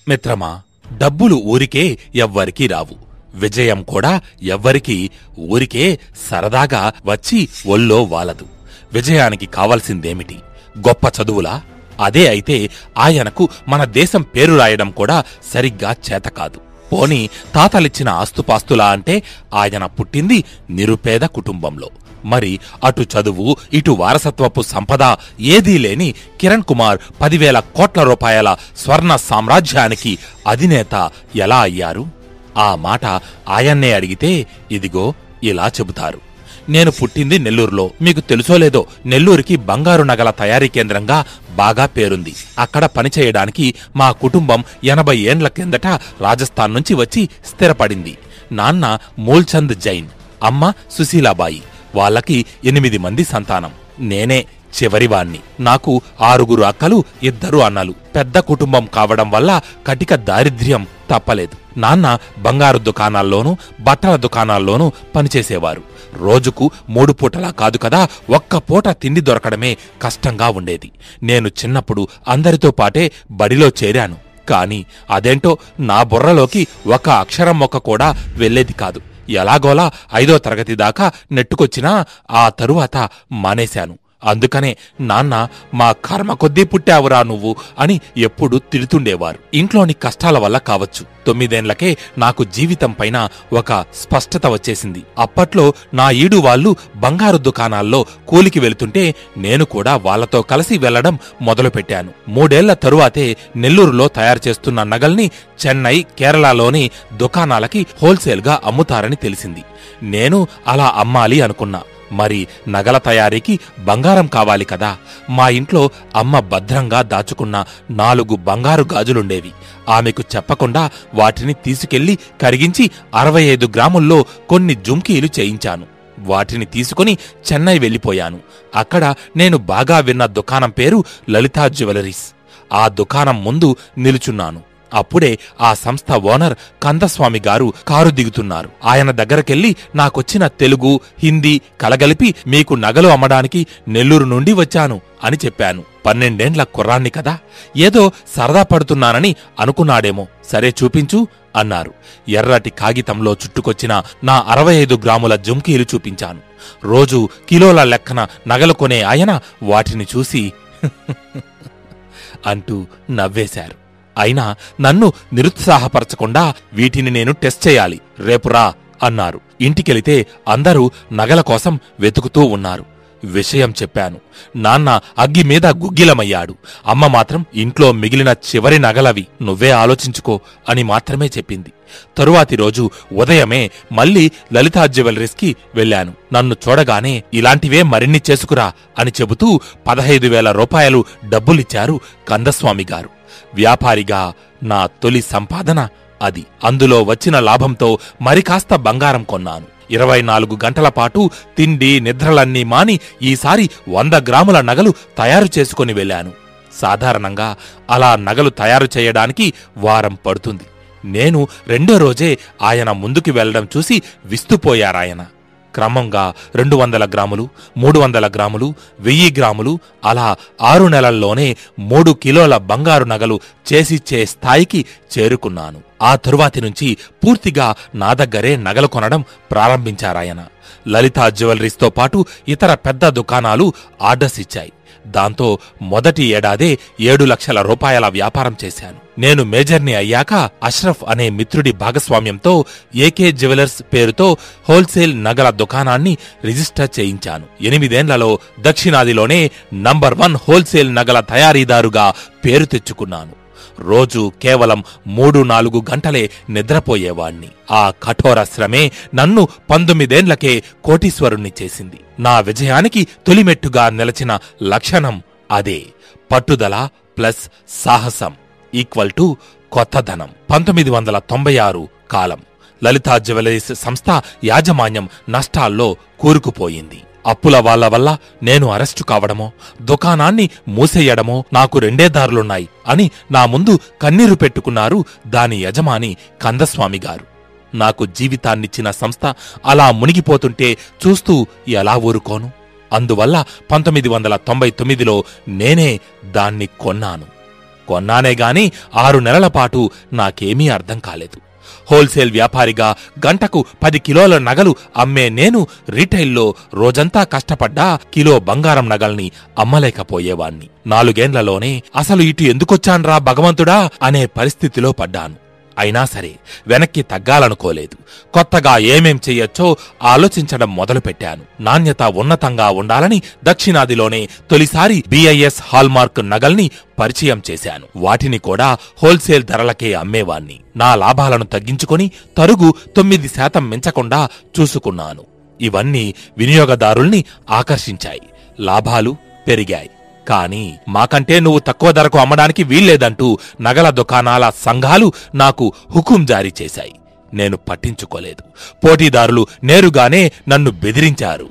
మిత్రమా, డబ్బులు ఊరికే ఎవ్వరికీ రావు. విజయం కూడా ఎవ్వరికీ ఊరికే సరదాగా వచ్చి ఒళ్ళో వాలదు. విజయానికి కావలసిందేమిటి? గొప్ప చదువులా? అదే అయితే ఆయనకు మన దేశం పేరు రాయడం కూడా సరిగ్గా చేతకాదు. పోనీ తాతలిచ్చిన ఆస్తుపాస్తులా అంటే ఆయన పుట్టింది నిరుపేద కుటుంబంలో. మరి అటు చదువు, ఇటు వారసత్వపు సంపద ఏదీ లేని కిరణ్ కుమార్ 10,000 కోట్ల రూపాయల స్వర్ణ సామ్రాజ్యానికి అధినేత ఎలా అయ్యారు? ఆ మాట ఆయన్నే అడిగితే ఇదిగో ఇలా చెబుతారు. నేను పుట్టింది నెల్లూరులో. మీకు తెలుసో లేదో, నెల్లూరుకి బంగారు నగల తయారీ కేంద్రంగా బాగా పేరుంది. అక్కడ పనిచేయడానికి మా కుటుంబం 80 ఏండ్ల కిందట రాజస్థాన్ నుంచి వచ్చి స్థిరపడింది. నాన్న మూల్చంద్ జైన్, అమ్మ సుశీలాబాయి. వాళ్ళకి 8 మంది సంతానం. నేనే చివరివాణ్ణి. నాకు 6 అక్కలు, 2 అన్నలు. పెద్ద కుటుంబం కావడం వల్ల కటిక దారిద్ర్యం తప్పలేదు. నాన్న బంగారు దుకాణాల్లోనూ బట్టల దుకాణాల్లోనూ పనిచేసేవారు. రోజుకు 3 పూటలా కాదు కదా, ఒక్క పూట తిండి దొరకడమే కష్టంగా ఉండేది. నేను చిన్నప్పుడు అందరితో పాటే బడిలో చేరాను. కాని అదేంటో నా బుర్రలోకి ఒక అక్షరం మొక్క కూడా వెళ్లేది కాదు. ఎలాగోలా 5వ తరగతి దాకా నెట్టుకొచ్చినా ఆ తరువాత మానేశాను. అందుకనే నాన్న మా కర్మ కొద్దీ పుట్టావురా నువ్వు అని ఎప్పుడు తిడుతుండేవారు. ఇంట్లోని కష్టాల వల్ల కావచ్చు, 9 ఏండ్లకే నాకు జీవితం పైన ఒక స్పష్టత వచ్చేసింది. అప్పట్లో నా ఈడు వాళ్ళు బంగారు దుకాణాల్లో కూలికి వెళుతుంటే నేను కూడా వాళ్లతో కలిసి వెళ్లడం మొదలుపెట్టాను. 3 ఏళ్ల తరువాతే నెల్లూరులో తయారు చేస్తున్న నగల్ని చెన్నై, కేరళలోని దుకాణాలకి హోల్సేల్గా అమ్ముతారని తెలిసింది. నేను అలా అమ్మాలి అనుకున్నా. మరి నగల తయారీకి బంగారం కావాలి కదా. మా ఇంట్లో అమ్మ భద్రంగా దాచుకున్న 4 బంగారు గాజులుండేవి. ఆమెకు చెప్పకుండా వాటిని తీసుకెళ్లి కరిగించి 65 గ్రాముల్లో కొన్ని జుంకీలు చేయించాను. వాటిని తీసుకుని చెన్నై వెళ్ళిపోయాను. అక్కడ నేను బాగా విన్న దుకాణం పేరు లలితా జ్యువెలరీస్. ఆ దుకాణం ముందు నిలుచున్నాను. అప్పుడే ఆ సంస్థ ఓనర్ కందస్వామి గారు కారు దిగుతున్నారు. ఆయన దగ్గరకెళ్లి నాకొచ్చిన తెలుగు, హిందీ కలగలిపి మీకు నగలు అమ్మడానికి నెల్లూరు నుండి వచ్చాను అని చెప్పాను. 12 ఏండ్ల కుర్రాన్ని కదా, ఏదో సరదా పడుతున్నానని అనుకున్నాడేమో. సరే చూపించు అన్నారు. ఎర్రటి కాగితంలో చుట్టుకొచ్చిన నా 65 గ్రాముల జుంకీలు చూపించాను. రోజు కిలోల లెక్కన నగలు కొనే ఆయన వాటిని చూసి అంటూ నవ్వేశారు. అయినా నన్ను నిరుత్సాహపరచకుండా వీటిని నేను టెస్ట్ చేయాలి, రేపు రా అన్నారు. ఇంటికెళితే అందరూ నగల కోసం వెతుకుతూ ఉన్నారు. విషయం చెప్పాను. నాన్న అగ్గి మీద గుగ్గిలమయ్యాడు. అమ్మ మాత్రం ఇంట్లో మిగిలిన చివరి నగలవి, నువ్వే ఆలోచించుకో అని మాత్రమే చెప్పింది. తరువాతి రోజు ఉదయమే మళ్లీ లలితా జ్యువెలరీస్కి వెళ్లాను. నన్ను చూడగానే ఇలాంటివే మరిన్ని చేసుకురా అని చెబుతూ 15,000 రూపాయలు డబ్బులిచ్చారు కందస్వామి గారు. వ్యాపారిగా నా తొలి సంపాదన అది. అందులో వచ్చిన లాభంతో మరికాస్త బంగారం కొన్నాను. 24 గంటల పాటు తిండి నిద్రలన్నీ మాని ఈసారి 100 గ్రాముల నగలు తయారు చేసుకుని వెళ్లాను. సాధారణంగా అలా నగలు తయారు చేయడానికి వారం పడుతుంది. నేను 2వ రోజే ఆయన ముందుకి వెళ్లడం చూసి విస్తుపోయారాయన. క్రమంగా 200 గ్రాములు, 300 గ్రాములు, 1000 గ్రాములు అలా 6 నెలల్లోనే 3 కిలోల బంగారు నగలు చేసిచ్చే స్థాయికి చేరుకున్నాను. ఆ తరువాతి నుంచి పూర్తిగా నా దగ్గరే నగలు కొనడం ప్రారంభించారాయన. లలితా జ్యువెలరీస్తో పాటు ఇతర పెద్ద దుకాణాలు ఆర్డర్స్ ఇచ్చాయి. దాంతో మొదటి ఏడాదే 7 లక్షల రూపాయల వ్యాపారం చేశాను. నేను మేజర్ని అయ్యాక అష్రఫ్ అనే మిత్రుడి భాగస్వామ్యంతో ఏకే జ్యువెలర్స్ పేరుతో హోల్సేల్ నగల దుకాణాన్ని రిజిస్టర్ చేయించాను. 8 ఏండ్లలో దక్షిణాదిలోనే నంబర్ 1 హోల్సేల్ నగల తయారీదారుగా పేరు తెచ్చుకున్నాను. రోజు కేవలం 3-4 గంటలే నిద్రపోయేవాణ్ణి. ఆ కఠోర శ్రమే నన్ను 19 ఏండ్లకే కోటీశ్వరుణ్ణి చేసింది. నా విజయానికి తొలిమెట్టుగా నిలచిన లక్షణం అదే. పట్టుదల ప్లస్ సాహసం ఈక్వల్ టు కొత్తదనం. 1996 కాలం. లలితా జ్యువెలరీస్ సంస్థ యాజమాన్యం నష్టాల్లో కూరుకుపోయింది. అప్పుల వాళ్ల వల్ల నేను అరెస్టు కావడమో, దుకాణాన్ని మూసేయడమో నాకు 2 దారులున్నాయి అని నా ముందు కన్నీరు పెట్టుకున్నారు దాని యజమాని కందస్వామి గారు. నాకు జీవితాన్నిచ్చిన సంస్థ అలా మునిగిపోతుంటే చూస్తూ ఎలా ఊరుకోను? అందువల్ల 1999లో నేనే దాన్ని కొన్నాను. కొన్నానే గాని 6 నెలల పాటు నాకేమీ అర్థం కాలేదు. హోల్సేల్ వ్యాపారిగా గంటకు 10 కిలోల నగలు అమ్మే నేను రీటైల్లో రోజంతా కష్టపడ్డా కిలో బంగారం నగల్ని అమ్మలేకపోయేవాణ్ణి. 4 ఏళ్లలోనే అసలు ఇటు ఎందుకొచ్చాన్రా భగవంతుడా అనే పరిస్థితిలో పడ్డాను. అయినా సరే వెనక్కి తగ్గాలనుకోలేదు. కొత్తగా ఏమేం చెయ్యొచ్చో ఆలోచించడం మొదలుపెట్టాను. నాణ్యత ఉన్నతంగా ఉండాలని దక్షిణాదిలోనే తొలిసారి BIS హాల్మార్క్ నగల్ని పరిచయం చేశాను. వాటిని కూడా హోల్సేల్ ధరలకే అమ్మేవాణ్ణి. నా లాభాలను తగ్గించుకొని తరుగు 9% మించకుండా చూసుకున్నాను. ఇవన్నీ వినియోగదారుల్ని ఆకర్షించాయి. లాభాలు పెరిగాయి. కాని మాకంటే నువ్వు తక్కువ ధరకు అమ్మడానికి వీల్లేదంటూ నగల దుకాణాల సంఘాలు నాకు హుకుం జారీ చేశాయి. నేను పట్టించుకోలేదు. పోటీదారులు నేరుగానే నన్ను బెదిరించారు.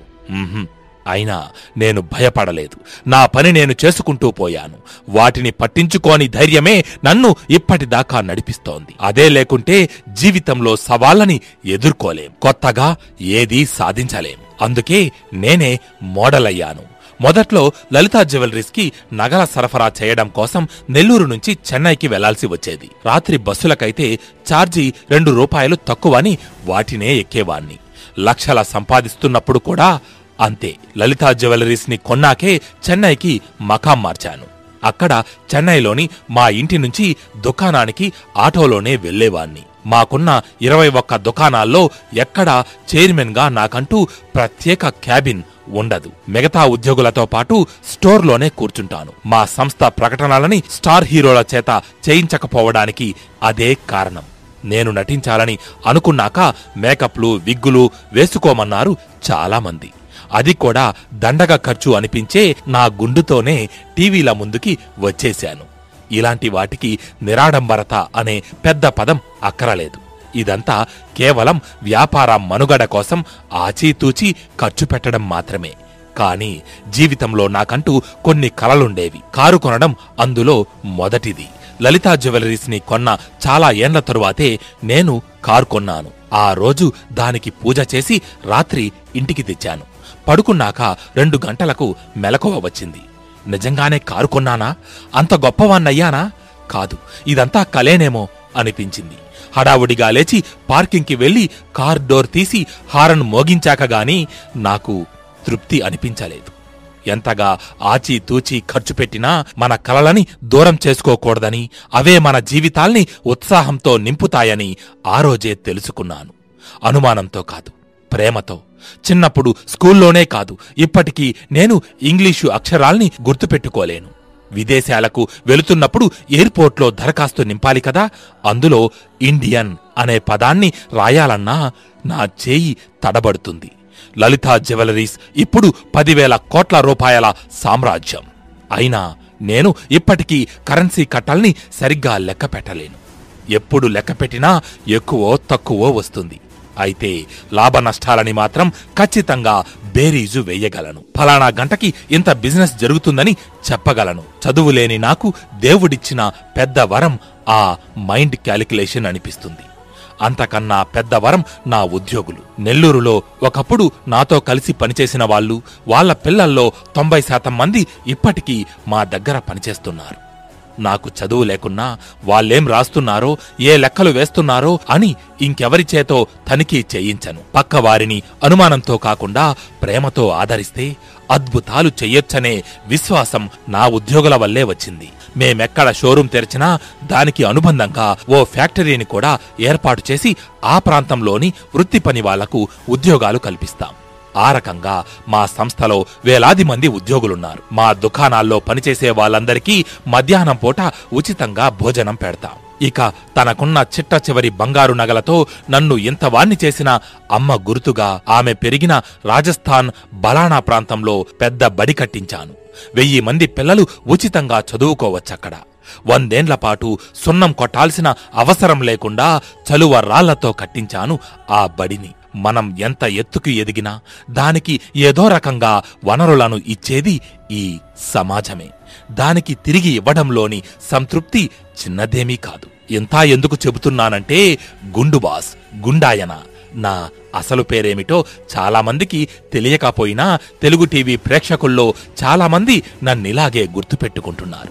అయినా నేను భయపడలేదు. నా పని నేను చేసుకుంటూ పోయాను. వాటిని పట్టించుకోని ధైర్యమే నన్ను ఇప్పటిదాకా నడిపిస్తోంది. అదే లేకుంటే జీవితంలో సవాళ్లని ఎదుర్కోలేం, కొత్తగా ఏదీ సాధించలేం. అందుకే నేనే మోడల్ అయ్యాను. మొదట్లో లలితా జ్యువెలరీస్కి నగల సరఫరా చేయడం కోసం నెల్లూరు నుంచి చెన్నైకి వెళ్లాల్సి వచ్చేది. రాత్రి బస్సులకైతే ఛార్జీ 2 రూపాయలు తక్కువని వాటినే ఎక్కేవాణ్ణి. లక్షల సంపాదిస్తున్నప్పుడు కూడా అంతే. లలితా జ్యువెలరీస్ని కొన్నాకే చెన్నైకి మకాం మార్చాను. అక్కడ చెన్నైలోని మా ఇంటి నుంచి దుకాణానికి ఆటోలోనే వెళ్లేవాణ్ణి. మాకున్న 21 దుకాణాల్లో ఎక్కడా చైర్మన్గా నాకంటూ ప్రత్యేక క్యాబిన్ ఉండదు. మిగతా ఉద్యోగులతో పాటు స్టోర్లోనే కూర్చుంటాను. మా సంస్థ ప్రకటనలని స్టార్ హీరోల చేత చేయించకపోవడానికి అదే కారణం. నేను నటించాలని అనుకున్నాక మేకప్లు, విగ్గులు వేసుకోమన్నారు చాలామంది. అది కూడా దండగ ఖర్చు అనిపించే నా గుండుతోనే టీవీల ముందుకి వచ్చేశాను. ఇలాంటి వాటికి నిరాడంబరత అనే పెద్ద పదం అక్కరలేదు. ఇదంతా కేవలం వ్యాపార మనుగడ కోసం ఆచీతూచి ఖర్చు పెట్టడం మాత్రమే. కాని జీవితంలో నాకంటూ కొన్ని కలలుండేవి. కారు కొనడం అందులో మొదటిది. లలితా జ్యువెలరీస్ని కొన్న చాలా ఏండ్ల తరువాతే నేను కారు కొన్నాను. ఆ రోజు దానికి పూజ చేసి రాత్రి ఇంటికి తెచ్చాను. పడుకున్నాక 2 గంటలకు మెలకువ వచ్చింది. నిజంగానే కారు కొన్నానా? అంత గొప్పవాన్నయ్యానా? కాదు, ఇదంతా కలేనేమో అనిపించింది. హడావుడిగా లేచి పార్కింగ్కి వెళ్లి కార్ డోర్ తీసి హారన్ మోగించాక గాని నాకు తృప్తి అనిపించలేదు. ఎంతగా ఆచితూచి ఖర్చు పెట్టినా మన కలలని దూరం చేసుకోకూడదని, అవే మన జీవితాల్ని ఉత్సాహంతో నింపుతాయని ఆ రోజే తెలుసుకున్నాను. అనుమానంతో కాదు, ప్రేమతో. చిన్నప్పుడు స్కూల్లోనే కాదు, ఇప్పటికీ నేను ఇంగ్లీషు అక్షరాల్ని గుర్తుపెట్టుకోలేను. విదేశాలకు వెళుతున్నప్పుడు ఎయిర్పోర్ట్లో దరఖాస్తు నింపాలి కదా, అందులో ఇండియన్ అనే పదాన్ని రాయాలన్నా నా చేయి తడబడుతుంది. లలితా జ్యువెలరీస్ ఇప్పుడు 10,000 కోట్ల రూపాయల సామ్రాజ్యం. అయినా నేను ఇప్పటికీ కరెన్సీ కట్టల్ని సరిగ్గా లెక్క పెట్టలేను. ఎప్పుడు లెక్కపెట్టినా ఎక్కువో తక్కువో వస్తుంది. అయితే లాభ నష్టాలని మాత్రం ఖచ్చితంగా బేరీజు వేయగలను. ఫలానా గంటకి ఇంత బిజినెస్ జరుగుతుందని చెప్పగలను. చదువులేని నాకు దేవుడిచ్చిన పెద్ద వరం ఆ మైండ్ క్యాలిక్యులేషన్ అనిపిస్తుంది. అంతకన్నా పెద్ద వరం నా ఉద్యోగులు. నెల్లూరులో ఒకప్పుడు నాతో కలిసి పనిచేసిన వాళ్ళు, వాళ్ల పిల్లల్లో 90% మంది ఇప్పటికీ మా దగ్గర పనిచేస్తున్నారు. నాకు చదువు లేకున్నా వాళ్ళేం రాస్తున్నారో, ఏ లెక్కలు వేస్తున్నారో అని ఇంకెవరి చేతో తనిఖీ చేయించను. పక్కవారిని అనుమానంతో కాకుండా ప్రేమతో ఆదరిస్తే అద్భుతాలు చెయ్యొచ్చనే విశ్వాసం నా ఉద్యోగుల వల్లే వచ్చింది. మేమెక్కడ షోరూం తెరిచినా దానికి అనుబంధంగా ఓ ఫ్యాక్టరీని కూడా ఏర్పాటు చేసి ఆ ప్రాంతంలోని వృత్తి పని వాళ్లకు ఉద్యోగాలు కల్పిస్తాం. ఆ రకంగా మా సంస్థలో వేలాది మంది ఉద్యోగులున్నారు. మా దుకాణాల్లో పనిచేసే వాళ్ళందరికీ మధ్యాహ్నం పూట ఉచితంగా భోజనం పెడతాం. ఇక తనకున్న చిట్ట చివరి బంగారు నగలతో నన్ను ఇంతవాణ్ణి చేసిన అమ్మ గుర్తుగా ఆమె పెరిగిన రాజస్థాన్ బలానా ప్రాంతంలో పెద్ద బడి కట్టించాను. 1000 మంది పిల్లలు ఉచితంగా చదువుకోవచ్చక్కడ. 100 ఏళ్ల పాటు సున్నం కొట్టాల్సిన అవసరం లేకుండా చలువ రాళ్లతో కట్టించాను ఆ బడిని. మనం ఎంత ఎత్తుకు ఎదిగినా దానికి ఏదో రకంగా వనరులను ఇచ్చేది ఈ సమాజమే. దానికి తిరిగి ఇవ్వడంలోని సంతృప్తి చిన్నదేమీ కాదు. ఇంత ఎందుకు చెబుతున్నానంటే గుండుబాస్, గుండాయన నా అసలు పేరేమిటో చాలామందికి తెలియకపోయినా తెలుగు టీవీ ప్రేక్షకుల్లో చాలామంది నన్నిలాగే గుర్తుపెట్టుకుంటున్నారు.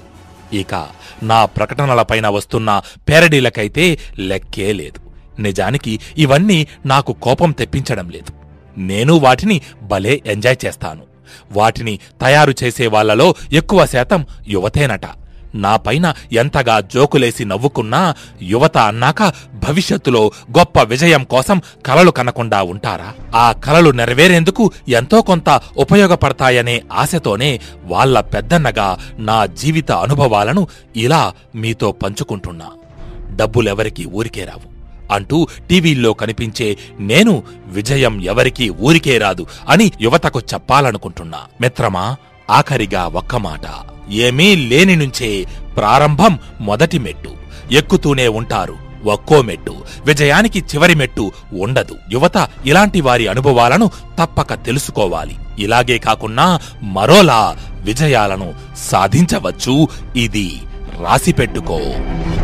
ఇక నా ప్రకటనలపైన వస్తున్న పేరడీలకైతే లెక్కే లేదు. నిజానికి ఇవన్నీ నాకు కోపం తెప్పించడం లేదు. నేను వాటిని భలే ఎంజాయ్ చేస్తాను. వాటిని తయారు చేసే వాళ్లలో ఎక్కువ శాతం యువతేనట. నాపైన ఎంతగా జోకులేసి నవ్వుకున్నా యువత అన్నాక భవిష్యత్తులో గొప్ప విజయం కోసం కలలు కనకుండా ఉంటారా? ఆ కలలు నెరవేరేందుకు ఎంతో కొంత ఉపయోగపడతాయనే ఆశతోనే వాళ్ల పెద్దన్నగా నా జీవిత అనుభవాలను ఇలా మీతో పంచుకుంటున్నా. డబ్బులెవరికీ ఊరికే రావు అంటూ టీవీల్లో కనిపించే నేను విజయం ఎవరికీ ఊరికే రాదు అని యువతకు చెప్పాలనుకుంటున్నా. మిత్రమా, ఆఖరిగా ఒక్క మాట. ఏమీ లేని నుంచే ప్రారంభం మొదటి మెట్టు. ఎక్కుతూనే ఉంటారు ఒక్కో మెట్టు. విజయానికి చివరి మెట్టు ఉండదు. యువత ఇలాంటి వారి అనుభవాలను తప్పక తెలుసుకోవాలి. ఇలాగే కాకున్నా మరోలా విజయాలను సాధించవచ్చు. ఇది రాసిపెట్టుకో.